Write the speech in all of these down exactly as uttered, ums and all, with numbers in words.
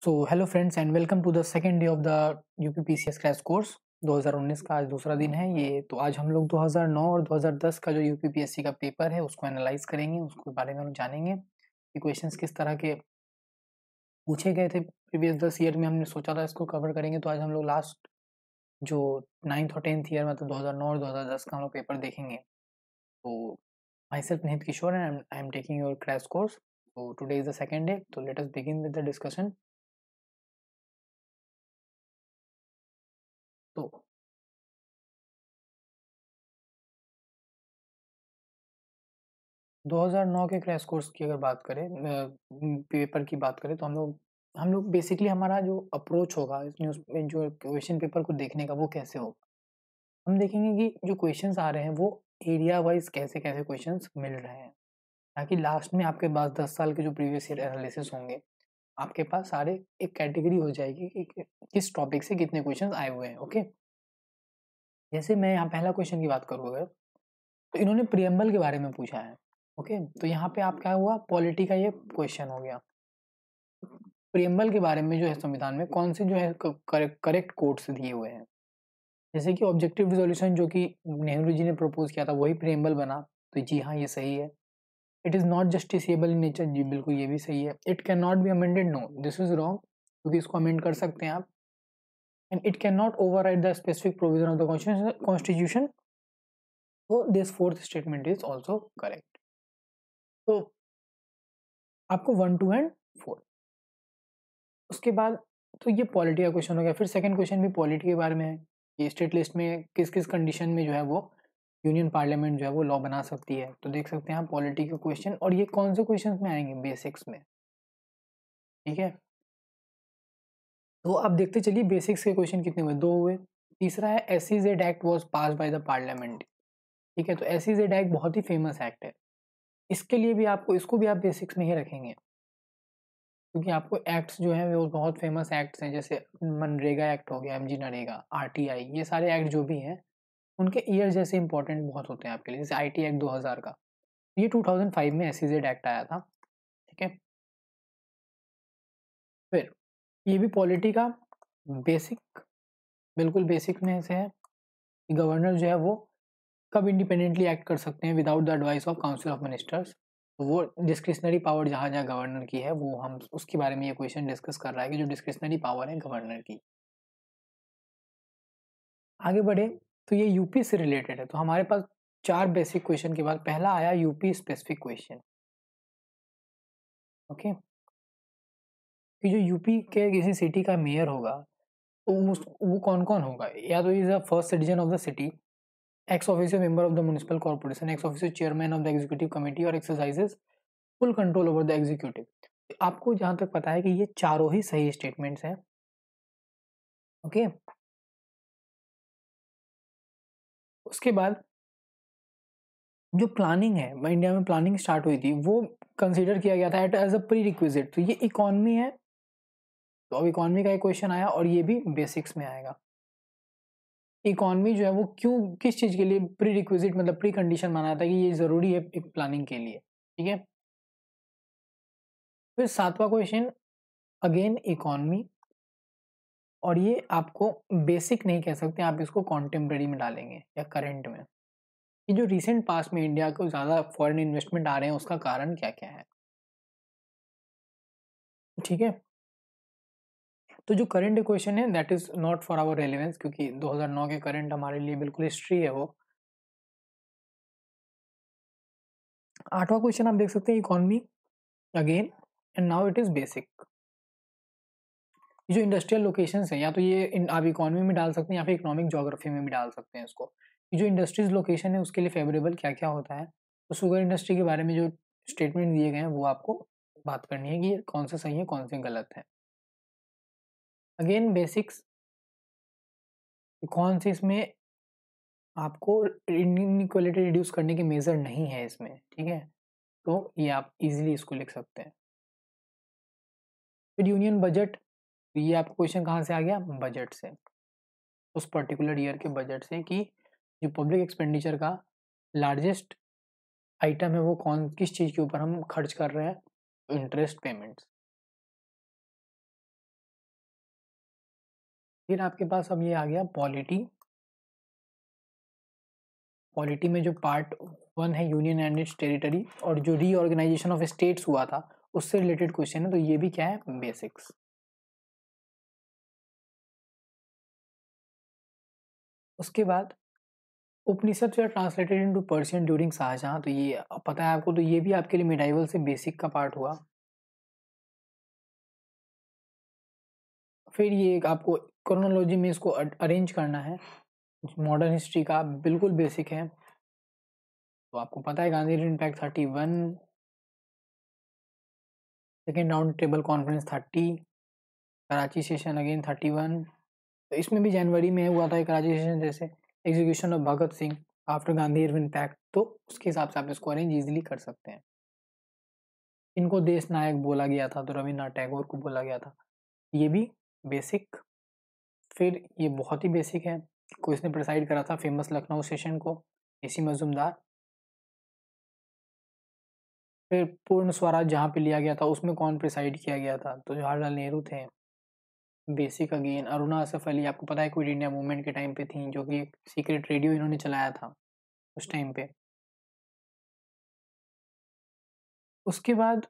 So hello friends and welcome to the second day of the UPPCS crash course. दो हज़ार उन्नीस का आज दूसरा दिन है ये। तो आज हम लोग दो हज़ार नौ और दो हज़ार दस का जो यूपीपीएससी का पेपर है उसको एनालाइज करेंगे, उसके बारे में हम जानेंगे कि क्वेश्चंस किस तरह के पूछे गए थे प्रीवियस दस ईयर में। हमने सोचा था इसको कवर करेंगे, तो आज हम लोग लास्ट जो नाइन्थ और टेंथ ईयर मतलब दो हज़ार नौ और दो हज़ार दस का हम लोग पेपर देखेंगे। तो myself Nihit Kishore and I am taking your crash course. तो today is the second day, तो let us begin with the discussion. तो दो हज़ार नौ के क्रैश कोर्स की अगर बात करें, पेपर की बात करें, तो हम लोग हम लोग बेसिकली हमारा जो अप्रोच होगा इस न्यूज़ में जो क्वेश्चन पेपर को देखने का, वो कैसे होगा। हम देखेंगे कि जो क्वेश्चंस आ रहे हैं वो एरिया वाइज कैसे कैसे क्वेश्चंस मिल रहे हैं, ताकि लास्ट में आपके पास दस साल के जो प्रीवियस ईयर एनालिसिस होंगे आपके पास सारे एक कैटेगरी हो जाएगी कि किस टॉपिक से कितने क्वेश्चन आए हुए हैं। ओके, जैसे मैं यहाँ पहला क्वेश्चन की बात करूँ अगर, तो इन्होंने प्रियम्बल के बारे में पूछा है। ओके, तो यहाँ पे आप क्या हुआ, पॉलिटी का ये क्वेश्चन हो गया। प्रियम्बल के बारे में जो है संविधान में कौन से जो है करेक्ट कोट्स दिए हुए हैं, जैसे कि ऑब्जेक्टिव रिजोल्यूशन जो कि नेहरू जी ने प्रपोज किया था वही प्रियम्बल बना, तो जी हाँ ये सही है। It is not justiciable in nature, जी बिल्कुल ये भी सही है। It can not be amended, no this is wrong, क्योंकि इसको अमेंड कर सकते हैं आप। And it can not override the specific provision of the constitution, तो this fourth statement is also correct. तो आपको वन टू एंड फोर, उसके बाद तो ये पॉलिटी का क्वेश्चन हो गया। फिर सेकंड क्वेश्चन भी पॉलिटी के बारे में है कि स्टेट लिस्ट में किस किस कंडीशन में जो है वो यूनियन पार्लियामेंट जो है वो लॉ बना सकती है। तो देख सकते हैं आप पॉलिटी का क्वेश्चन, और ये कौन से क्वेश्चन में आएंगे, बेसिक्स में। ठीक है, तो आप देखते चलिए बेसिक्स के क्वेश्चन कितने हुए, दो हुए। तीसरा है S C Z act was pass by the parliament. ठीक है, तो एस सी जेड एक्ट बहुत ही फेमस एक्ट है, इसके लिए भी आपको इसको भी आप बेसिक्स में ही रखेंगे, क्योंकि आपको एक्ट्स जो है वो बहुत फेमस एक्ट्स हैं, जैसे मनरेगा एक्ट हो गया, एमजी नरेगा, आरटीआई, ये सारे एक्ट जो भी हैं उनके ईयर जैसे इंपॉर्टेंट बहुत होते हैं आपके लिए। जैसे आईटी एक्ट दो हज़ार का, ये दो हज़ार पाँच में एसईजेड एक्ट आया था। ठीक है, फिर ये भी पॉलिटी का बेसिक, बिल्कुल बेसिक में से है कि गवर्नर जो है वो कब इंडिपेंडेंटली एक्ट कर सकते हैं without the advice of council of ministers. तो वो डिस्क्रिशनरी पावर जहाँ जहाँ गवर्नर की है, वो हम उसके बारे में ये क्वेश्चन डिस्कस कर रहा है कि जो डिस्क्रिशनरी पावर है गवर्नर की। आगे बढ़े, तो ये यूपी से रिलेटेड है, तो हमारे पास चार बेसिक क्वेश्चन के बाद पहला आया यूपी स्पेसिफिक क्वेश्चन। ओके, कि जो यूपी के किसी सिटी का मेयर होगा, तो उस वो कौन कौन होगा, या तो is a first citizen of the city, ex official member of the municipal corporation, ex official chairman of the executive committee, और exercises full control over the executive. आपको जहां तक पता है कि ये चारों ही सही स्टेटमेंट्स हैं। ओके, उसके बाद जो प्लानिंग है, इंडिया में प्लानिंग स्टार्ट हुई थी, वो कंसीडर किया गया था at as a prerequisite, तो ये इकोनॉमी है। तो अब इकोनॉमी का एक क्वेश्चन आया, और ये भी बेसिक्स में आएगा। इकोनॉमी जो है वो क्यों, किस चीज के लिए प्री रिक्विजिट मतलब प्री कंडीशन माना था कि ये जरूरी है एक प्लानिंग के लिए। ठीक है, फिर सातवां क्वेश्चन अगेन इकोनॉमी, और ये आपको बेसिक नहीं कह सकते, आप इसको कॉन्टेम्प्रेरी में डालेंगे या करंट में, कि जो रिसेंट पास में इंडिया को ज्यादा फॉरेन इन्वेस्टमेंट आ रहे हैं उसका कारण क्या क्या है। ठीक है, तो जो करंट क्वेश्चन है that is not for our relevance, क्योंकि दो हज़ार नौ के करंट हमारे लिए बिल्कुल हिस्ट्री है वो। आठवां क्वेश्चन आप देख सकते हैं economy again, and now it is basic. जो इंडस्ट्रियल लोकेशंस हैं, या तो ये इन आप इकोनॉमी में डाल सकते हैं या फिर इकोनॉमिक ज्योग्राफी में भी डाल सकते हैं इसको। जो इंडस्ट्रीज लोकेशन है उसके लिए फेवरेबल क्या क्या होता है, तो शुगर इंडस्ट्री के बारे में जो स्टेटमेंट दिए गए हैं वो आपको बात करनी है कि कौन से सही है कौन से गलत है। अगेन बेसिक्स, कौन से इसमें आपको इनइक्वालिटी रिड्यूस करने के मेजर नहीं है इसमें। ठीक है, तो ये आप इजीली इसको लिख सकते हैं। फिर यूनियन बजट, ये आपको क्वेश्चन कहाँ से आ गया, बजट से, उस पर्टिकुलर ईयर के बजट से, कि जो पब्लिक एक्सपेंडिचर का लार्जेस्ट आइटम है वो कौन, किस चीज के ऊपर हम खर्च कर रहे हैं, इंटरेस्ट पेमेंट्स। फिर आपके पास अब ये आ गया पॉलिटी। पॉलिटी में जो पार्ट वन है यूनियन एंड इट्स टेरिटरी, और जो रीऑर्गेनाइजेशन ऑफ स्टेट्स हुआ था उससे रिलेटेड क्वेश्चन है, तो ये भी क्या है, बेसिक्स। उसके बाद उपनिषद से translated into Persian during Shahjahan, तो ये पता है आपको, तो ये भी आपके लिए मिडाइवल से बेसिक का पार्ट हुआ। फिर ये आपको क्रोनोलॉजी में इसको अरेंज करना है, मॉडर्न हिस्ट्री का बिल्कुल बेसिक है। तो आपको पता है Gandhi impact thirty one, second round table conference thirty, Karachi session again thirty one. तो इसमें भी जनवरी में हुआ था कराची सेशन, जैसे execution of Bhagat Singh after Gandhi impact, तो उसके हिसाब से आप इसको अरेंज इजिली कर सकते हैं। इनको देश नायक बोला गया था, तो रविन्द्रनाथ टैगोर को बोला गया था, ये भी बेसिक। फिर ये बहुत ही बेसिक है, को इसने प्रिसाइड करा था फेमस लखनऊ सेशन को, एसी मजूमदार। फिर पूर्ण स्वराज जहाँ पे लिया गया था उसमें कौन प्रिसाइड किया गया था, तो जवाहरलाल नेहरू थे, बेसिक अगेन। अरुणा असफ अली आपको पता है क्विट इंडिया मूवमेंट के टाइम पे थी, जो कि सीक्रेट रेडियो इन्होंने चलाया था उस टाइम पे। उसके बाद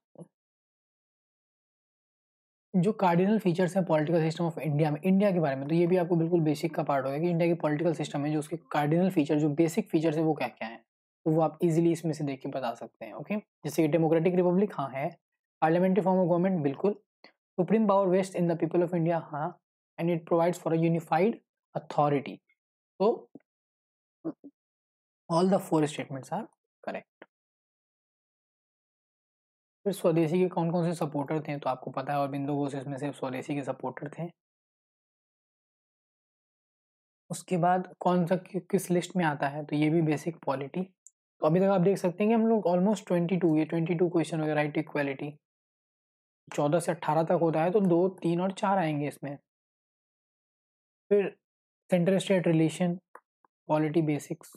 जो कार्डिनल फीचर्स हैं पॉलिटिकल सिस्टम ऑफ इंडिया में, इंडिया के बारे में, तो ये भी आपको बिल्कुल बेसिक का पार्ट होगा कि इंडिया की पॉलिटिकल सिस्टम है, जो उसके कार्डिनल फीचर, जो बेसिक फीचर्स है वो क्या क्या है, तो वो आप इजीली इसमें से देख के बता सकते हैं। ओके, जैसे कि डेमोक्रेटिक रिपब्लिक, हाँ है। पार्लियामेंट्री फॉर्म ऑफ गवर्नमेंट, बिल्कुल। Supreme power vest in the people of India, हाँ। And it provides for a unified authority, तो all the four statements are correct. फिर स्वदेशी के कौन कौन से सपोर्टर थे, तो आपको पता है अरबिंदो घोष इसमें से स्वदेशी के सपोर्टर थे। उसके बाद कौन सा कि, किस लिस्ट में आता है, तो ये भी बेसिक पॉलिटी। तो अभी तक आप देख सकते हैं कि हम लोग ऑलमोस्ट ट्वेंटी टू, ये ट्वेंटी टू क्वेश्चन वगैरह, राइट इक्वालिटी चौदह से अट्ठारह तक होता है, तो दो तीन और चार आएंगे इसमें। फिर centre state relation, polity basics.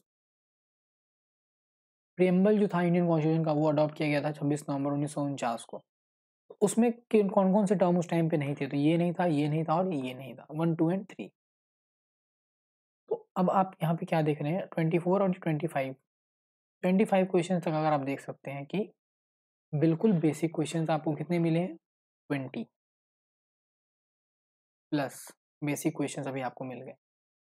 Preamble जो था इंडियन कॉन्स्टिट्यूशन का, वो अडॉप्ट किया गया था छब्बीस नवंबर उन्नीस सौ उनचास को। तो उसमें कौन कौन से टर्म उस टाइम पे नहीं थे, तो ये नहीं था, ये नहीं था और ये नहीं था, वन टू एंड थ्री। तो अब आप यहाँ पे क्या देख रहे हैं, ट्वेंटी फोर और twenty five, twenty five question तक अगर आप देख सकते हैं कि बिल्कुल बेसिक क्वेश्चंस आपको कितने मिले हैं, ट्वेंटी प्लस बेसिक क्वेश्चंस अभी आपको मिल गए।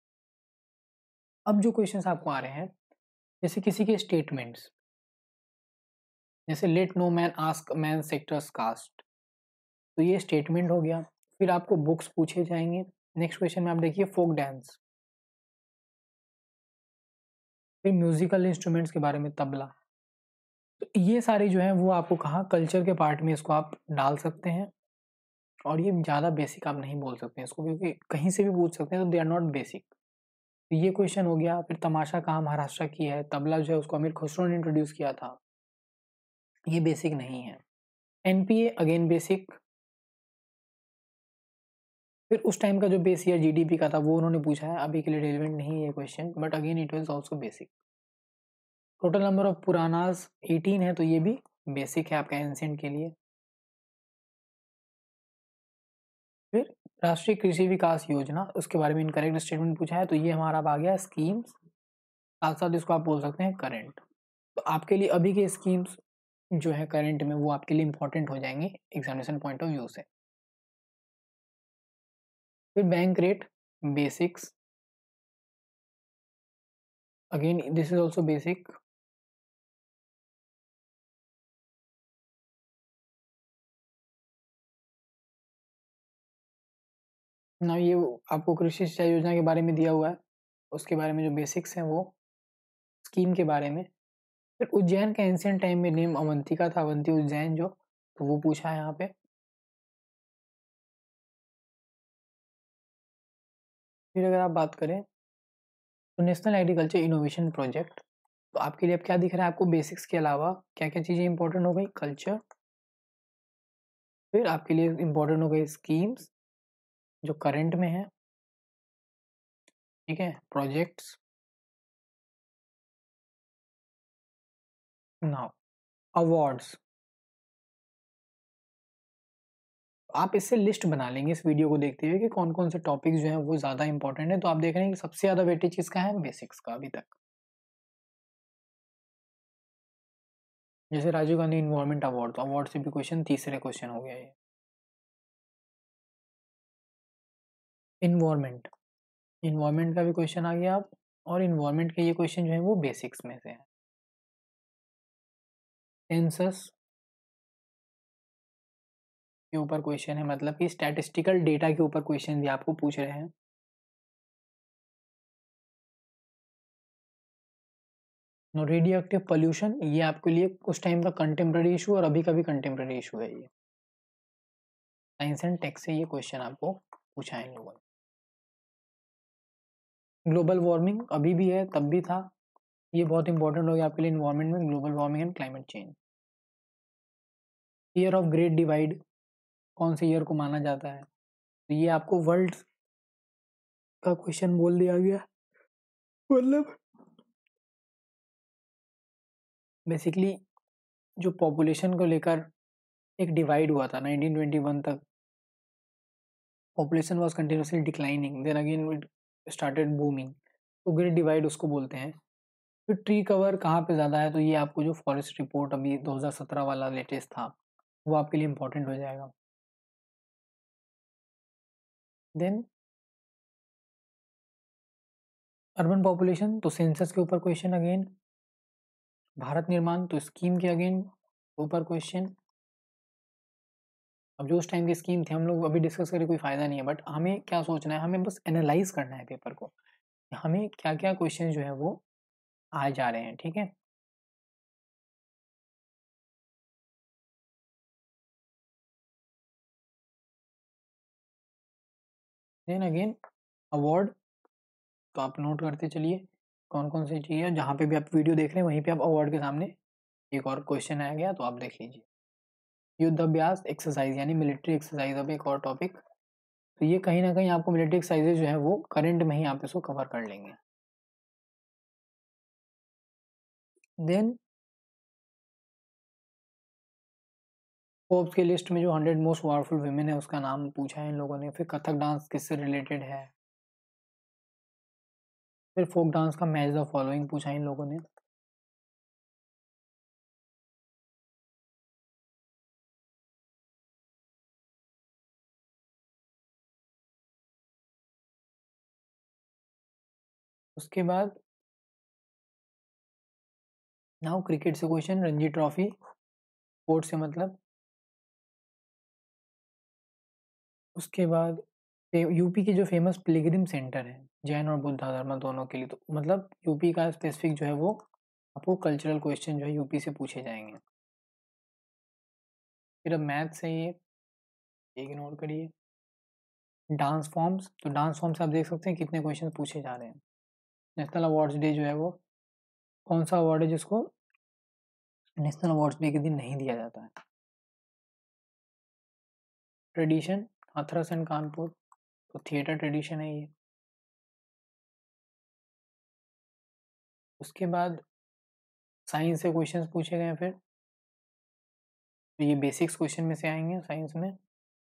अब जो क्वेश्चंस आपको आ रहे हैं, जैसे किसी के स्टेटमेंट्स, जैसे let no man ask man sectors caste, तो ये स्टेटमेंट हो गया। फिर आपको बुक्स पूछे जाएंगे। नेक्स्ट क्वेश्चन में आप देखिए फोक डांस, फिर म्यूजिकल इंस्ट्रूमेंट्स के बारे में, तबला। तो ये सारे जो है वो आपको कहा कल्चर के पार्ट में इसको आप डाल सकते हैं, और ये ज़्यादा बेसिक आप नहीं बोल सकते इसको, क्योंकि कहीं से भी पूछ सकते हैं, तो दे आर नॉट बेसिक। तो ये क्वेश्चन हो गया। फिर तमाशा कहाँ महाराष्ट्र की है, तबला जो है उसको अमीर खुसरो ने इंट्रोड्यूस किया था, ये बेसिक नहीं है। NPA again basic. फिर उस टाइम का जो बेस ईयर जीडीपी का था वो उन्होंने पूछा है, अभी के लिए रेलिवेंट नहीं है ये question, but again it was also basic. Total number of Puranas eighteen है, तो ये भी बेसिक है आपका एंसेंट के लिए। फिर राष्ट्रीय कृषि विकास योजना, उसके बारे में इनकरेक्ट स्टेटमेंट पूछा है, तो ये हमारा आ गया स्कीम्स, साथ साथ इसको आप बोल सकते हैं करंट। तो आपके लिए अभी के स्कीम्स जो है करंट में, वो आपके लिए इंपॉर्टेंट हो जाएंगे एग्जामिनेशन पॉइंट ऑफ व्यू से। फिर bank rate basics, again this is also basic. ना ये आपको कृषि सिंचाई योजना के बारे में दिया हुआ है, उसके बारे में जो बेसिक्स हैं वो स्कीम के बारे में। फिर उज्जैन का एंशियंट टाइम में नेम अवंतिका था, अवंती उज्जैन जो, तो वो पूछा है यहाँ पे। फिर अगर आप बात करें तो नेशनल एग्रीकल्चर इनोवेशन प्रोजेक्ट, तो आपके लिए अब क्या दिख रहा है आपको, बेसिक्स के अलावा क्या क्या चीज़ें इंपॉर्टेंट हो गई, कल्चर। फिर आपके लिए इंपॉर्टेंट हो गई स्कीम्स जो करंट में है, ठीक है, प्रोजेक्ट्स। नाउ अवार्ड्स, आप इससे लिस्ट बना लेंगे इस वीडियो को देखते हुए कि कौन-कौन से टॉपिक्स जो हैं वो ज़्यादा इंपॉर्टेंट है, तो आप देख रहे हैं कि सबसे ज़्यादा वेटेज किसका है? बेसिक्स का अभी तक। जैसे राजीव गांधी एनवायरनमेंट अवार्ड, तो अवार्ड से भी क्वेश्चन तीसरे क्वेश्चन हो गया ये। एनवायरनमेंट, एनवायरनमेंट का भी क्वेश्चन आ गया आप, और एनवायरनमेंट के ये क्वेश्चन जो है वो बेसिक्स में से है। सेंसस के ऊपर क्वेश्चन है, मतलब कि स्टैटिस्टिकल डेटा के ऊपर क्वेश्चन भी आपको पूछ रहे हैं। रेडियो एक्टिव पोल्यूशन, ये आपके लिए कुछ टाइम का कंटेम्प्रेरी इशू और अभी का भी कंटेम्प्रेरी इशू है ये। साइंस एंड टेक से ये क्वेश्चन आपको पूछा है इन लोगों ने। ग्लोबल वार्मिंग अभी भी है, तब भी था, ये बहुत इंपॉर्टेंट हो गया आपके लिए इन्वायरमेंट में, global warming and climate change. Year of great divide कौन से ईयर को माना जाता है? तो ये आपको वर्ल्ड का क्वेश्चन बोल दिया गया, मतलब बेसिकली जो पॉपुलेशन को लेकर एक डिवाइड हुआ था नाइनटीन ट्वेंटी वन तक, population was continuously declining, then again it started booming, तो ग्रेट डिवाइड उसको बोलते हैं। फिर ट्री कवर कहाँ पे ज़्यादा है, तो ये आपको जो फॉरेस्ट रिपोर्ट अभी दो हज़ार सत्रह वाला लेटेस्ट था वो आपके लिए इम्पोर्टेंट हो जाएगा। देन अर्बन पॉपुलेशन, तो सेंसस के ऊपर क्वेश्चन अगेन। भारत निर्माण, तो स्कीम के अगेन ऊपर क्वेश्चन। अब जो उस टाइम की स्कीम थी हम लोग अभी डिस्कस करें कोई फायदा नहीं है, बट हमें क्या सोचना है, हमें बस एनालाइज करना है पेपर को, हमें क्या क्या क्वेश्चन जो है वो आ जा रहे हैं, ठीक है। देन अगेन अवार्ड, तो आप नोट करते चलिए कौन कौन सी चाहिए, जहाँ पे भी आप वीडियो देख रहे हैं वहीं पे आप अवार्ड के सामने एक और क्वेश्चन आया गया तो आप देख लीजिए। युद्ध अभ्यास एक्सरसाइज यानी मिलिट्री एक्सरसाइज, अब एक और टॉपिक, तो ये कहीं ना कहीं आपको मिलिट्री एक्सरसाइजेज जो है वो करंट में ही आप इसको कवर कर लेंगे। देन फोर्ब्स की लिस्ट में जो हंड्रेड मोस्ट पावरफुल वुमेन है उसका नाम पूछा है इन लोगों ने। फिर कथक डांस किससे रिलेटेड है, फिर फोक डांस का मैच द फॉलोइंग पूछा है इन लोगों ने। उसके बाद नाउ क्रिकेट से क्वेश्चन, रणजी ट्रॉफी, स्पोर्ट्स से मतलब। उसके बाद यूपी के जो फेमस पिलग्रिम सेंटर है जैन और बुद्धा धर्म दोनों के लिए, तो मतलब यूपी का स्पेसिफिक जो है वो आपको कल्चरल क्वेश्चन जो है यूपी से पूछे जाएंगे। फिर अब मैथ से ये इग्नोर करिए। डांस फॉर्म्स, तो डांस फॉर्म से आप देख सकते हैं कितने क्वेश्चन पूछे जा रहे हैं। नेशनल अवार्ड्स डे जो है वो कौन सा अवार्ड है जिसको नेशनल अवार्ड्स डे के दिन नहीं दिया जाता है? ट्रेडिशन, हाथरस एंड कानपुर, तो थिएटर ट्रेडिशन है ये। उसके बाद साइंस से क्वेश्चंस पूछे गए हैं, फिर तो ये बेसिक्स क्वेश्चन में से आएंगे साइंस में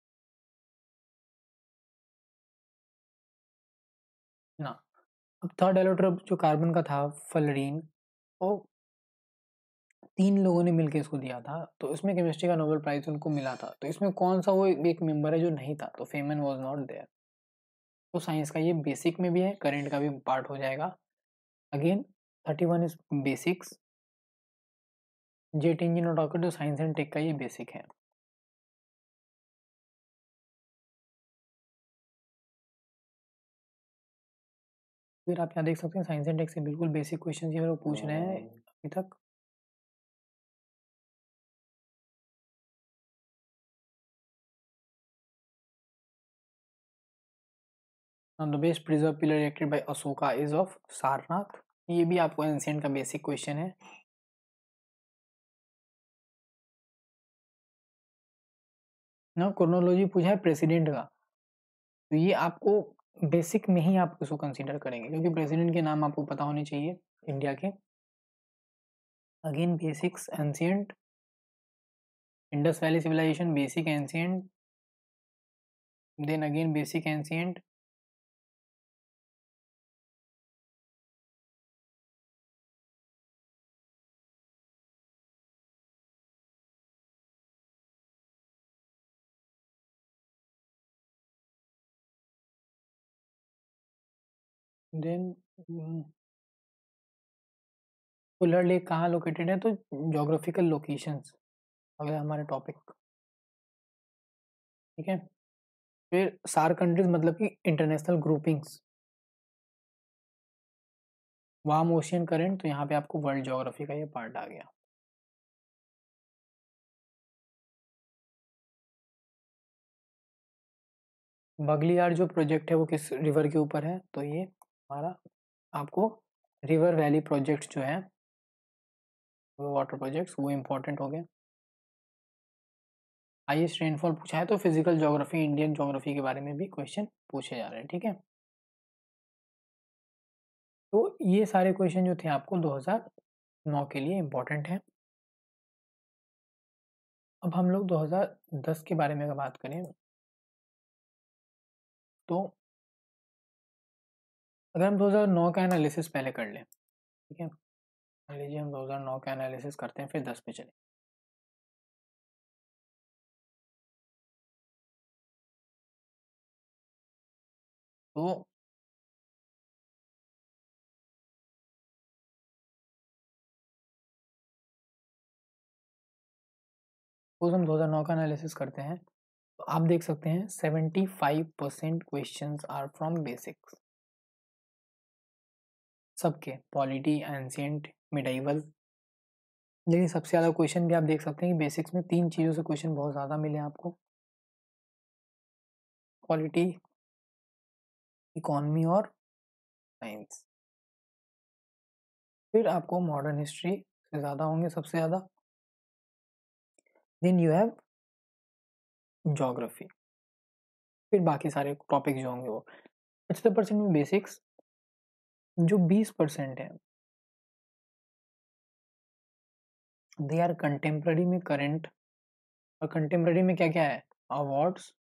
ना। अब थर्ड एलोट्रोप जो कार्बन का था फ्लोरीन, वो तीन लोगों ने मिलकर इसको दिया था, तो इसमें केमिस्ट्री का नोबेल प्राइज उनको मिला था, तो इसमें कौन सा वो एक मेंबर है जो नहीं था, तो फेमन वाज नॉट देयर। तो साइंस का ये बेसिक में भी है, करंट का भी पार्ट हो जाएगा। Again thirty one is basics, jet engine और रॉकेट, जो साइंस एंड टेक का ये बेसिक है। फिर आप यहाँ देख सकते हैं साइंस एंड टेक से बिल्कुल बेसिक क्वेश्चन ये लोग पूछ रहे हैं अभी तक। The best preserve pillar erected by Ashoka is of Sarnath, ये भी आपको एंशिएंट का बेसिक क्वेश्चन है। ना क्रोनोलॉजी पूछा है प्रेसिडेंट का, तो ये आपको बेसिक में ही आप इसको कंसीडर करेंगे क्योंकि प्रेसिडेंट के नाम आपको पता होने चाहिए इंडिया के। Again basics ancient, Indus valley civilisation basic ancient, then again basic ancient, then Wular lake कहाँ लोकेटेड है, तो जोग्राफिकल लोकेशंस अगला हमारा टॉपिक, ठीक है। फिर सार कंट्रीज मतलब कि international groupings, warm ocean current, तो यहाँ पे आपको वर्ल्ड ज्योग्राफी का ये पार्ट आ गया। बगलियार जो प्रोजेक्ट है वो किस रिवर के ऊपर है, तो ये हमारा आपको रिवर वैली प्रोजेक्ट जो है वो वाटर प्रोजेक्ट्स वो इम्पोर्टेंट हो गए। हाईएस्ट रेनफॉल पूछा है तो फिजिकल ज्योग्राफी, इंडियन ज्योग्राफी के बारे में भी क्वेश्चन पूछे जा रहे हैं, ठीक है। तो ये सारे क्वेश्चन जो थे आपको दो हज़ार नौ के लिए इम्पोर्टेंट है। अब हम लोग दो हज़ार दस के बारे में अगर बात करें तो अगर हम दो हज़ार नौ का एनालिसिस पहले कर लें, ठीक है, मान लीजिए हम दो हज़ार नौ का एनालिसिस करते हैं फिर दस पे चले। तो सपोज हम दो हज़ार नौ का एनालिसिस करते हैं तो आप देख सकते हैं पचहत्तर percent questions are from basics, सबके पॉलिटी, एंशिएंट, मिडाइवल। लेकिन सबसे ज़्यादा क्वेश्चन भी आप देख सकते हैं कि बेसिक्स में तीन चीज़ों से क्वेश्चन बहुत ज़्यादा मिले आपको, पॉलिटी, इकोनॉमी और साइंस। फिर आपको मॉडर्न हिस्ट्री से ज़्यादा होंगे सबसे ज़्यादा, देन यू हैव ज्योग्राफी, फिर बाकी सारे टॉपिक जो होंगे वो। पचहत्तर परसेंट में बेसिक्स, जो बीस परसेंट है दे आर कंटेम्प्ररी में करंट, और कंटेम्प्ररी में क्या क्या है, अवार्ड्स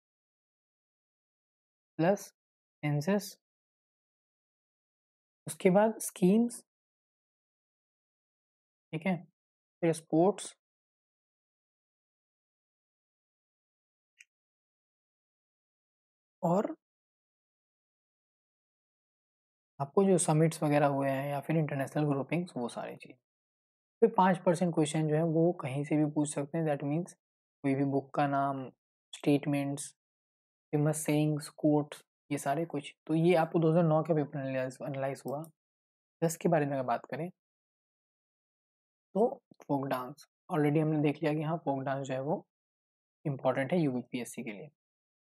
प्लस सेंसस, उसके बाद स्कीम्स, ठीक है, फिर स्पोर्ट्स, और आपको जो समिट्स वगैरह हुए हैं या फिर इंटरनेशनल ग्रुपिंग्स वो सारी चीज़। फिर पाँच परसेंट क्वेश्चन जो है वो कहीं से भी पूछ सकते हैं, दैट मीन्स कोई भी बुक का नाम, स्टेटमेंट्स, फेमस सेइंग्स, कोट्स, ये सारे कुछ। तो ये आपको दो हज़ार नौ के पेपर एनालाइज हुआ। दस के बारे में अगर बात करें तो फोक डांस, ऑलरेडी हमने देख लिया कि हाँ फोक डांस जो है वो इम्पोर्टेंट है यूपीएससी के लिए।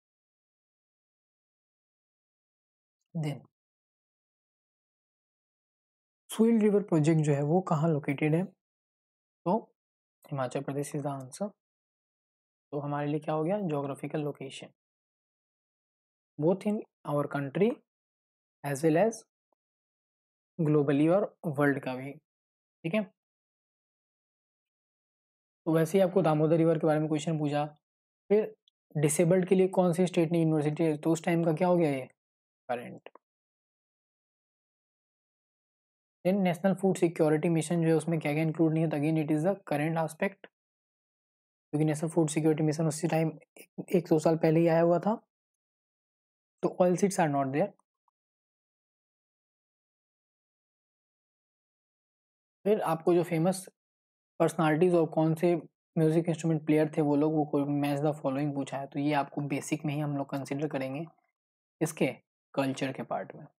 देन सुइल रिवर प्रोजेक्ट जो है वो कहाँ लोकेटेड है, तो Himachal Pradesh is the answer. तो हमारे लिए क्या हो गया, geographical location both in our country as well as globally और वर्ल्ड का भी, ठीक है। तो वैसे ही आपको दामोदर रिवर के बारे में क्वेश्चन पूछा, फिर डिसेबल्ड के लिए कौन सी स्टेट ने यूनिवर्सिटी है, तो उस टाइम का क्या हो गया ये current. Then national food security mission जो है उसमें क्या क्या इंक्लूड नहीं है, again it is the current aspect, क्योंकि नेशनल फूड सिक्योरिटी मिशन उसी टाइम एक सौ साल पहले ही आया हुआ था। तो oil seeds are not there. फिर आपको जो फेमस पर्सनालिटीज और कौन से म्यूजिक इंस्ट्रूमेंट प्लेयर थे वो लोग, वो कोई मैच द फॉलोइंग पूछा है, तो ये आपको बेसिक में ही हम लोग कंसिडर करेंगे इसके कल्चर के पार्ट में।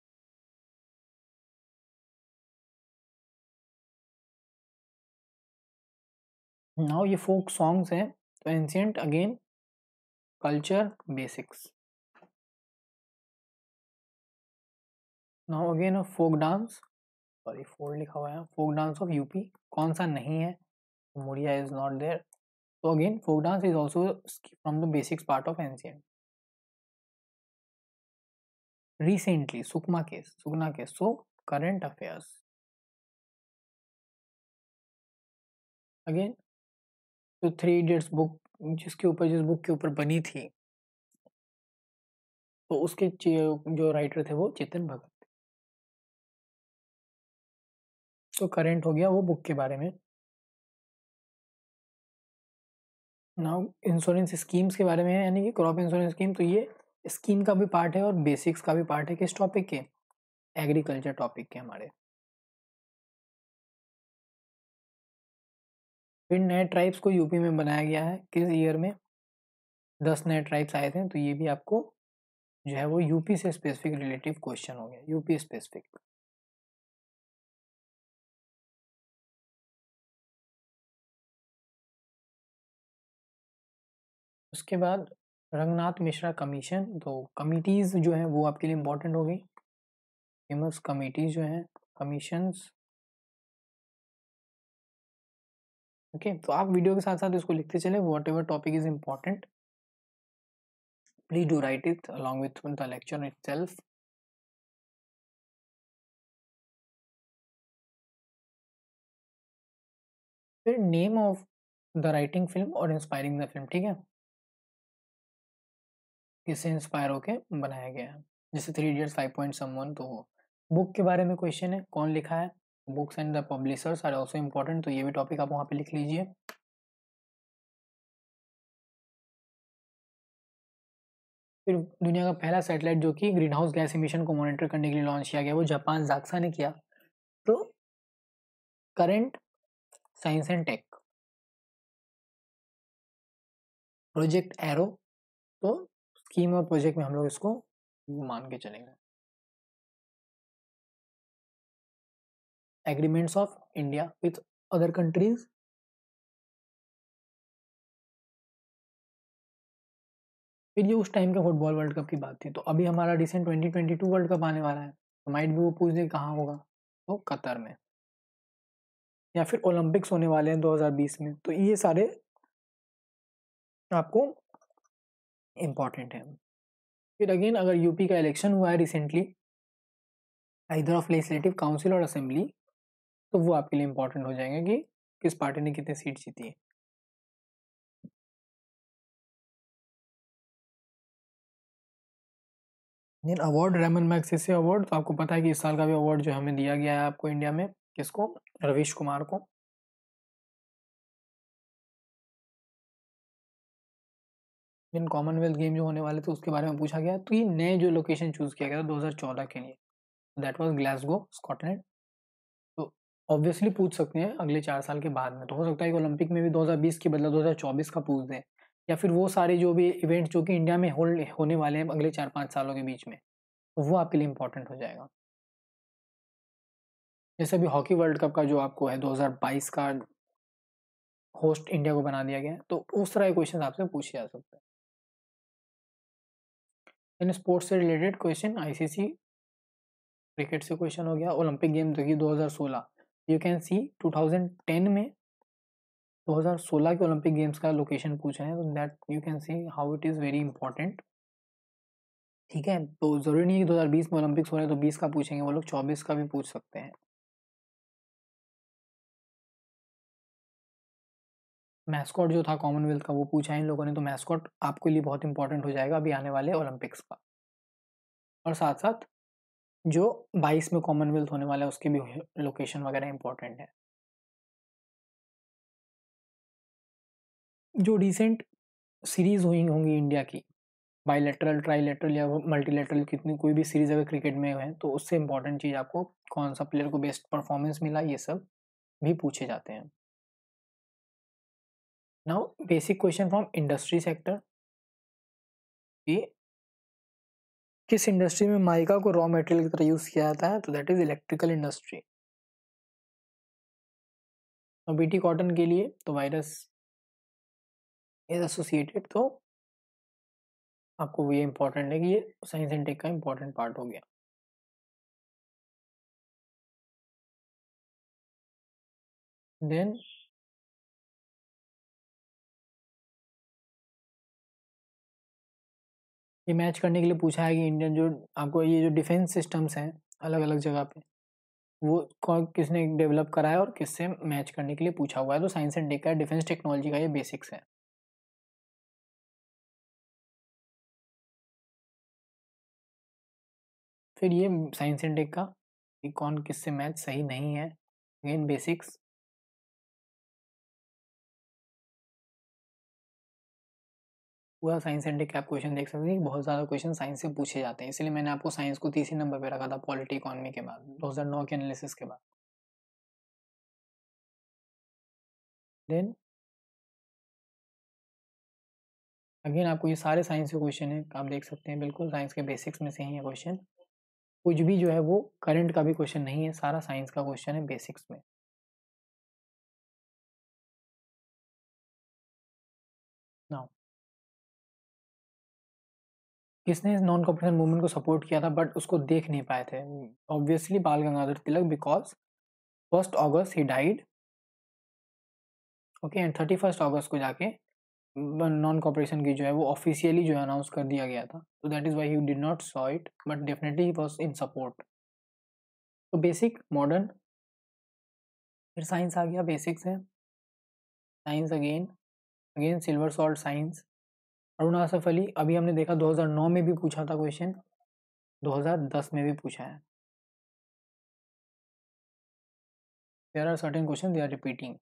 नाउ ये फोक सॉन्ग्स हैं, तो ancient again culture basics. Now again folk dance, sorry four लिखा हुआ है, फोक डांस ऑफ यूपी कौन सा नहीं है, मुड़िया इज नॉट देयर। तो again folk dance is also from the basics part of ancient. Recently Sukma case, Sukna case, so current affairs. Again तो three idiots book जिसके ऊपर जिस बुक के ऊपर बनी थी तो उसके जो राइटर थे वो चेतन भगत। तो करंट हो गया वो बुक के बारे में। नाउ इंश्योरेंस स्कीम्स के बारे में है, यानी कि क्रॉप इंश्योरेंस स्कीम, तो ये स्कीम का भी पार्ट है और बेसिक्स का भी पार्ट है। किस टॉपिक के? एग्रीकल्चर टॉपिक के हमारे। फिर नए ट्राइब्स को यूपी में बनाया गया है किस ईयर में? दस नए ट्राइब्स आए थे, तो ये भी आपको जो है वो यूपी से स्पेसिफिक रिलेटिव क्वेश्चन हो गया, यूपी स्पेसिफिक। उसके बाद रंगनाथ मिश्रा कमीशन, तो कमिटीज जो है वो आपके लिए इंपॉर्टेंट हो गई। फेमस कमिटीज जो है, कमीशंस। ओके, तो आप वीडियो के साथ साथ इसको लिखते चले, whatever topic is important please do write it along with the lecture itself. फिर name of the writing film और इंस्पायरिंग द फिल्म, ठीक है, किससे इंस्पायर होके बनाया गया है। जैसे Three Idiots, Five Point Someone, तो बुक के बारे में क्वेश्चन है, कौन लिखा है, books and the publishers are also important, तो ये भी टॉपिक आप वहाँ पे लिख लीजिए। फिर दुनिया का पहला सैटेलाइट जो कि ग्रीन हाउस गैस इमिशन को मॉनिटर करने के लिए लॉन्च किया गया, वो जापान जाक्सा ने किया। तो current science and tech, project aero, तो स्कीम और प्रोजेक्ट में हम लोग इसको मान के चलेंगे। Agreements of India with other countries, फिर ये उस टाइम का फुटबॉल वर्ल्ड कप की बात थी, तो अभी हमारा recent twenty twenty two world cup आने वाला है, तो माइट भी वो पूछ दे कहाँ होगा, तो कतर में, या फिर ओलंपिक्स होने वाले हैं दो हज़ार बीस में, तो ये सारे आपको इम्पॉर्टेंट है। फिर अगेन अगर यूपी का इलेक्शन हुआ है recently, either of legislative council और असेंबली, तो वो आपके लिए इम्पोर्टेंट हो जाएंगे कि किस पार्टी ने कितने सीट जीती है। Then award, Ramon Magsaysay award, तो आपको पता है कि इस साल का भी अवार्ड जो हमें दिया गया है आपको इंडिया में, किसको? रवीश कुमार को। देन कॉमनवेल्थ गेम जो होने वाले थे उसके बारे में पूछा गया, तो ये नए जो लोकेशन चूज किया गया था दो हज़ार चौदह के लिए, दैट वाज ग्लासगो स्कॉटलैंड। तो ऑब्वियसली पूछ सकते हैं अगले चार साल के बाद में, तो हो सकता है कि ओलंपिक में भी दो हज़ार बीस के बदला दो हज़ार चौबीस का पूछ दें, या फिर वो सारे जो भी इवेंट्स जो कि इंडिया में होल्ड होने वाले हैं अगले चार पाँच सालों के बीच में, तो वो आपके लिए इंपॉर्टेंट हो जाएगा। जैसे अभी हॉकी वर्ल्ड कप का जो आपको है दो हज़ार बाईस का होस्ट इंडिया को बना दिया गया है, तो उस तरह के क्वेश्चन आपसे पूछे जा सकते हैं। इन स्पोर्ट्स से रिलेटेड क्वेश्चन, आईसीसी क्रिकेट से क्वेश्चन हो गया। ओलंपिक गेम देखिए दो हज़ार सोलह, you can see two thousand ten में दो हज़ार सोलह के ओलंपिक गेम्स का लोकेशन पूछा है, तो that you can see how it is very important. ठीक है, तो जरूरी नहीं है कि दो हज़ार बीस में ओलंपिक्स हो रहे हैं तो बीस का पूछेंगे, वो लोग चौबीस का भी पूछ सकते हैं। मैस्कॉट जो था कॉमनवेल्थ का वो पूछा है इन लोगों ने, तो मैस्कॉट आपके लिए बहुत इंपॉर्टेंट हो जाएगा अभी आने वाले ओलंपिक्स का। और साथ साथ जो बाईस में कॉमनवेल्थ होने वाला है उसकी भी लोकेशन वगैरह इंपॉर्टेंट है। जो रिसेंट सीरीज हुई होंगी इंडिया की, बाईलेटरल, ट्राईलेटरल या मल्टीलेटरल, कितनी कोई भी सीरीज अगर क्रिकेट में है तो उससे इंपॉर्टेंट चीज आपको कौन सा प्लेयर को बेस्ट परफॉर्मेंस मिला, ये सब भी पूछे जाते हैं। Now basic question from industry sector, कि किस इंडस्ट्री में माइका को रॉ मटेरियल की तरह यूज किया जाता है, तो दैट इज इलेक्ट्रिकल इंडस्ट्री। और बीटी कॉटन के लिए तो वायरस इज एसोसिएटेड, तो आपको ये इंपॉर्टेंट है कि ये साइंस एंड टेक का इंपॉर्टेंट पार्ट हो गया। देन ये मैच करने के लिए पूछा है कि इंडियन जो आपको ये जो डिफेंस सिस्टम्स हैं अलग अलग जगह पे, वो कौन किसने डेवलप करा है और किससे मैच करने के लिए पूछा हुआ है, तो साइंस एंड टेक का डिफेंस टेक्नोलॉजी का ये बेसिक्स है। फिर ये साइंस एंड टेक का कि कौन किससे मैच सही नहीं है, अगेन बेसिक्स। पूरा साइंस एंड टेक का आप क्वेश्चन देख सकते हैं, बहुत ज़्यादा क्वेश्चन साइंस से पूछे जाते हैं, इसलिए मैंने आपको साइंस को तीसरे नंबर पे रखा था पॉलिटी इकोनॉमी के बाद, दो हज़ार नौ के एनालिसिस के बाद। देन अगेन आपको ये सारे साइंस के क्वेश्चन हैं, आप देख सकते हैं बिल्कुल साइंस के बेसिक्स में से ही है क्वेश्चन, कुछ भी जो है वो करंट का भी क्वेश्चन नहीं है, सारा साइंस का क्वेश्चन है बेसिक्स में। नाउ किसने नॉन कॉपरेशन मूवमेंट को सपोर्ट किया था बट उसको देख नहीं पाए थे? Obviously Bal Gangadhar Tilak, because first August he died, okay, and thirty first August को जाके नॉन कॉपरेशन की जो है वो ऑफिशियली जो है अनाउंस कर दिया गया था, तो that is why he did not saw it, but definitely he was in support. तो बेसिक मॉडर्न, फिर साइंस आ गया, बेसिक्स है science again, again silver salt science, Arun Asaf Ali, अभी हमने देखा दो हज़ार नौ में भी पूछा था क्वेश्चन, दो हज़ार दस में भी पूछा है। There are certain question they are repeating.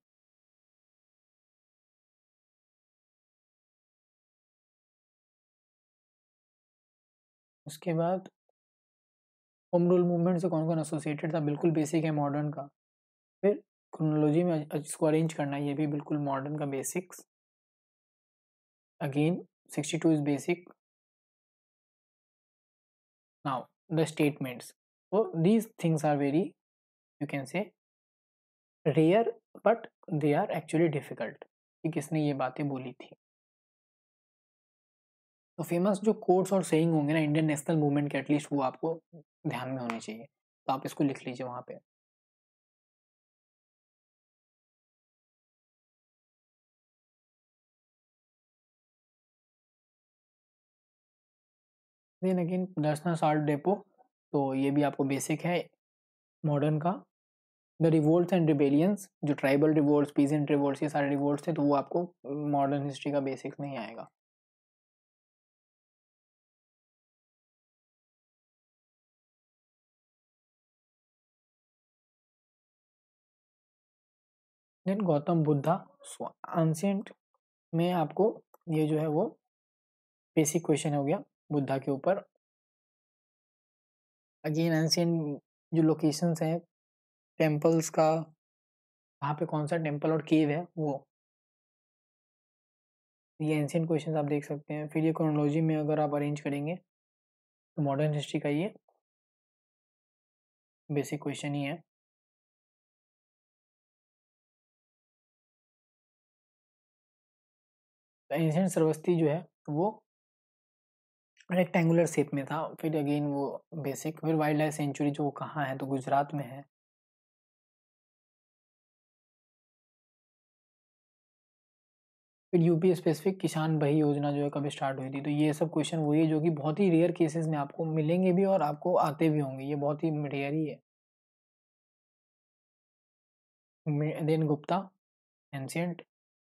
उसके बाद होम रूल मूवमेंट से कौन कौन एसोसिएटेड था, बिल्कुल बेसिक है मॉडर्न का। फिर क्रोनोलॉजी में इसको अरेंज करना, ये भी बिल्कुल मॉडर्न का basics, again sixty two is basic. Now the statements, so these things are very, you can say, rare, but they are actually difficult कि किसने ये बातें बोली थी। तो फेमस जो कोट्स और सेइंग होंगे ना इंडियन नेशनल मूवमेंट के, एटलीस्ट वो आपको ध्यान में होने चाहिए, तो आप इसको लिख लीजिए वहां पे। Then again national salt depot, तो ये भी आपको बेसिक है मॉडर्न का। द रिवोल्ट्स एंड रिबेलियंस, जो ट्राइबल रिवोल्ट्स, पीजेंट रिवोल्ट्स, ये सारे रिवोल्ट्स थे, तो वो आपको मॉडर्न हिस्ट्री का बेसिक्स में ही आएगा। देन गौतम बुद्धा, एंशिएंट में आपको ये जो है वो बेसिक क्वेश्चन हो गया बुद्धा के ऊपर। अगेन एंशिएंट जो लोकेशंस हैं टेम्पल्स का, वहाँ पे कौन सा टेम्पल और केव है वो, ये एंशिएंट क्वेश्चंस आप देख सकते हैं। फिर ये क्रोनोलॉजी में अगर आप अरेंज करेंगे तो मॉडर्न हिस्ट्री का ये बेसिक क्वेश्चन ही है। एंशिएंट श्रावस्ती जो है वो रेक्टेंगुलर शेप में था, फिर अगेन वो बेसिक। फिर वाइल्ड लाइफ सेंचुरी जो कहाँ है, तो गुजरात में है। फिर यूपी स्पेसिफिक किसान बही योजना जो है कब स्टार्ट हुई थी, तो ये सब क्वेश्चन वही है जो कि बहुत ही रेयर केसेस में आपको मिलेंगे भी और आपको आते भी होंगे, ये बहुत ही रेयर ही है। Then Gupta ancient,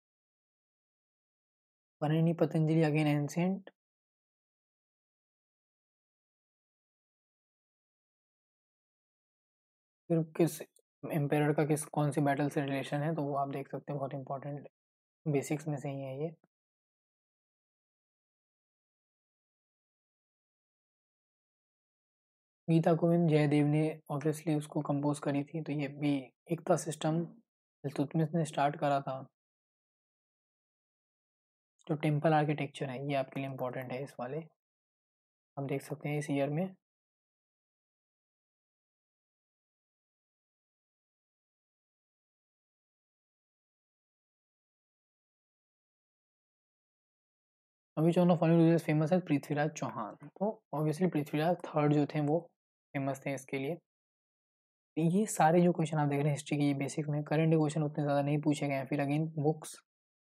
Panini Patanjali again ancient. फिर किस एम्पायर का किस कौन सी बैटल से रिलेशन है, तो वो आप देख सकते हैं, बहुत इंपॉर्टेंट बेसिक्स में से ही है ये। गीता गोविंद जयदेव ने ऑब्वियसली उसको कंपोज करी थी, तो ये भी एकता सिस्टम इल्तुतमिश ने स्टार्ट करा था। तो टेम्पल आर्किटेक्चर है, ये आपके लिए इम्पोर्टेंट है, इस वाले आप देख सकते हैं इस ईयर में। अभी जो ऑफ फॉलोइंग फेमस है पृथ्वीराज चौहान, तो ऑब्वियसली पृथ्वीराज थर्ड जो थे वो फेमस थे इसके लिए। ये सारे जो क्वेश्चन आप देख रहे हैं हिस्ट्री के, ये बेसिक में करंट क्वेश्चन उतने ज़्यादा नहीं पूछे गए हैं। फिर again books,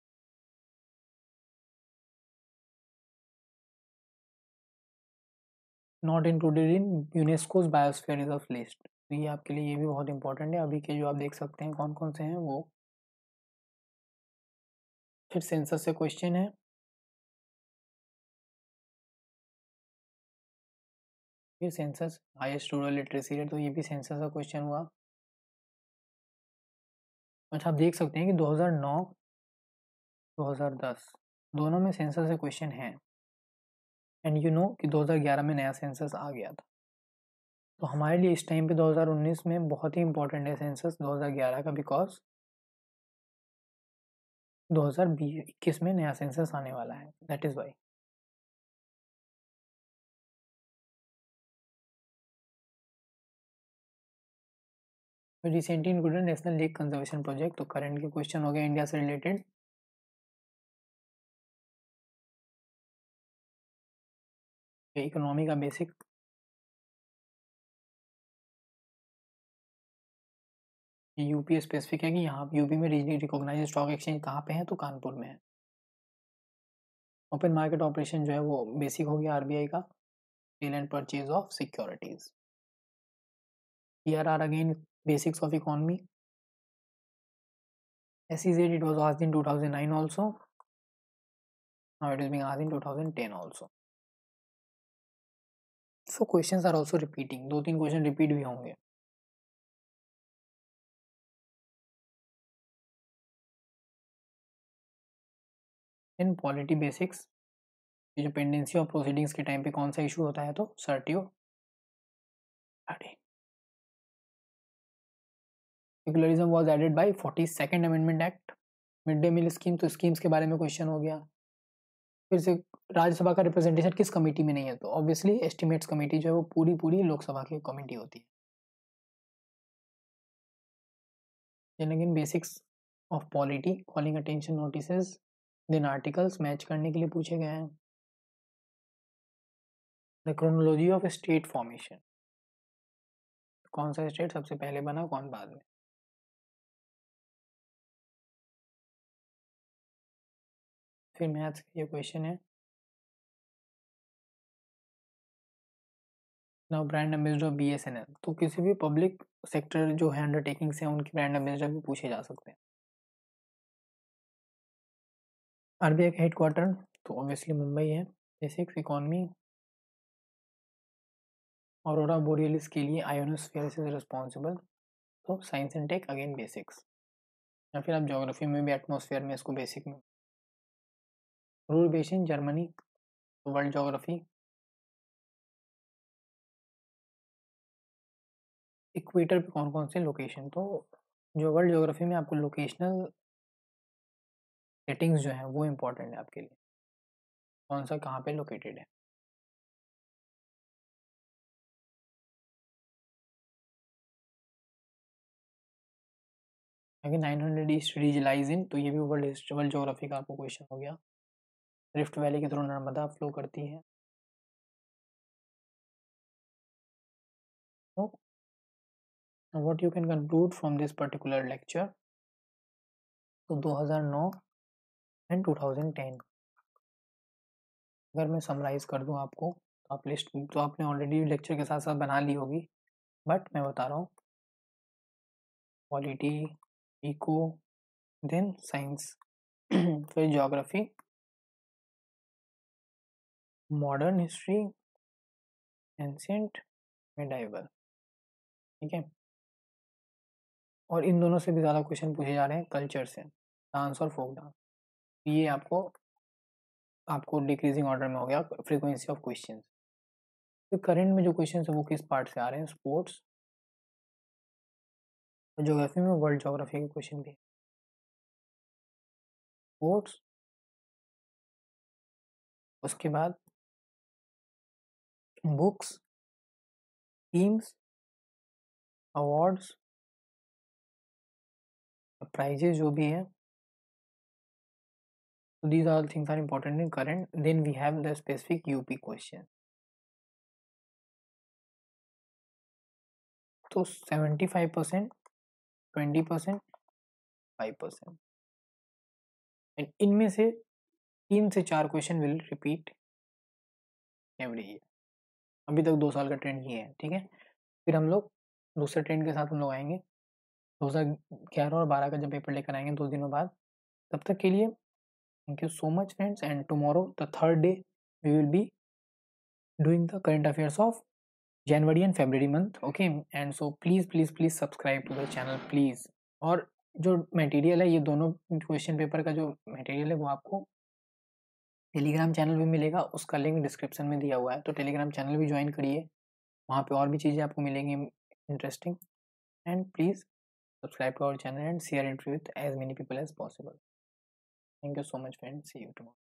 not included in UNESCO's biosphere reserve list, तो ये आपके लिए ये भी बहुत इंपॉर्टेंट है अभी के, जो आप देख सकते हैं कौन कौन से हैं वो। फिर सेंसस से क्वेश्चन है, फिर census highest rural literacy rate, तो ये भी सेंसस का क्वेश्चन हुआ। अच्छा, आप देख सकते हैं कि दो हज़ार नौ दो हज़ार दस दोनों में सेंसस से क्वेश्चन है, एंड यू नो कि दो हज़ार ग्यारह में नया सेंसस आ गया था। तो हमारे लिए इस टाइम पे दो हज़ार उन्नीस में बहुत ही इंपॉर्टेंट है सेंसस दो हज़ार ग्यारह का, बिकॉज दो हज़ार इक्कीस में नया सेंसस आने वाला है, that is why. Recently included national lake conservation project, तो करंट के क्वेश्चन हो गया इंडिया से रिलेटेड। इकोनॉमी का बेसिक, यूपी स्पेसिफिक है कि यहाँ यूपी में रिकॉग्नाइज्ड स्टॉक एक्सचेंज कहाँ पे है, तो कानपुर में है। ओपन मार्केट ऑपरेशन जो है वो बेसिक हो गया आरबीआई का, sale and purchase of securities. TRR again basics of economy. S E Z, it was asked in two thousand nine also. Now it is being asked in two thousand ten also. So questions are also repeating. दो तीन question repeat भी होंगे। इन polity basics, ये जो pendency of proceedings के time पे कौन सा इशू होता है, तो सर्टियो secularism was added by forty second amendment act. Mid day meal scheme, तो स्कीम्स के बारे में क्वेश्चन हो गया। फिर से राज्यसभा का रिप्रेजेंटेशन किस कमेटी में नहीं है, तो ऑब्वियसली एस्टिमेट्स कमेटी जो है वो पूरी पूरी लोकसभा की कमेटी होती है। Then again basics of polity, calling attention notices, then articles match करने के लिए पूछे गए हैं। The chronology of state formation, कौन सा स्टेट सबसे पहले बना, कौन बाद में। फिर मैथ्स का ये क्वेश्चन है। Now brand ambassador of BSNL, तो किसी भी पब्लिक सेक्टर जो है अंडरटेकिंग्स हैं उनकी ब्रांड एम्बेसडर भी पूछे जा सकते हैं। आरबीआई का हेडक्वार्टर, तो ऑब्वियसली मुंबई है। बेसिक्स इकोनॉमी, ऑरोरा बोरियलिस के लिए आयोनोस्फीयर से रिस्पॉन्सिबल, तो science and tech again basics, या फिर आप ज्योग्राफी में भी एटमॉस्फेयर में इसको बेसिक में। रूर बेसिन जर्मनी, तो वर्ल्ड ज्योग्राफी। इक्वेटर पे कौन कौन से लोकेशन, तो जो वर्ल्ड ज्योग्राफी में आपको लोकेशनल सेटिंग्स जो है वो इम्पोर्टेंट है आपके लिए, कौन सा कहाँ पे लोकेटेड है। अगर nine hundred east ridge lies in, तो ये भी वर्ल्ड वर्ल्ड ज्योग्राफी का आपको क्वेश्चन हो गया। रिफ्ट वैली के थ्रू नर्मदा फ्लो करती है। तो what you can conclude from this particular lecture, तो दो हज़ार नौ एंड टू थाउज़ेंड टेन, अगर मैं समराइज कर दूं आपको, तो आप लिस्ट तो आपने ऑलरेडी लेक्चर के साथ साथ बना ली होगी, बट मैं बता रहा हूँ। पॉलिटी, इको, देन साइंस, फिर geography, modern history, ancient, medieval, ठीक है। और इन दोनों से भी ज़्यादा क्वेश्चन पूछे जा रहे हैं कल्चर से, डांस और फोक डांस। ये आपको आपको डिक्रीजिंग ऑर्डर में हो गया फ्रीक्वेंसी ऑफ क्वेश्चंस। तो करंट में जो क्वेश्चन है वो किस पार्ट से आ रहे हैं, स्पोर्ट्स, और ज्योग्राफी में वर्ल्ड ज्योग्राफी के क्वेश्चन भी, स्पोर्ट्स, उसके बाद बुक्स, टीम्स, अवार्ड्स, प्राइजेस जो भी है, so these all things are important in current. Then we have the specific U P question. तो seventy five percent, twenty percent, five percent, and इनमें से तीन से चार question will repeat every year. अभी तक दो साल का ट्रेंड ये है, ठीक है। फिर हम लोग दूसरे ट्रेंड के साथ हम लोग आएंगे दो हज़ार ग्यारह और बारह का जब पेपर लेकर आएंगे दो दिनों बाद। तब तक के लिए thank you so much friends, and tomorrow the third day we will be doing the current affairs of January and February month, okay. And so please please please subscribe to the channel please. और जो material है, ये दोनों question paper का जो material है वो आपको टेलीग्राम चैनल में मिलेगा, उसका लिंक डिस्क्रिप्शन में दिया हुआ है, तो टेलीग्राम चैनल भी ज्वाइन करिए, वहाँ पे और भी चीज़ें आपको मिलेंगी interesting. And please subscribe to our channel and share it with as many people as possible. Thank you so much friends, see you tomorrow.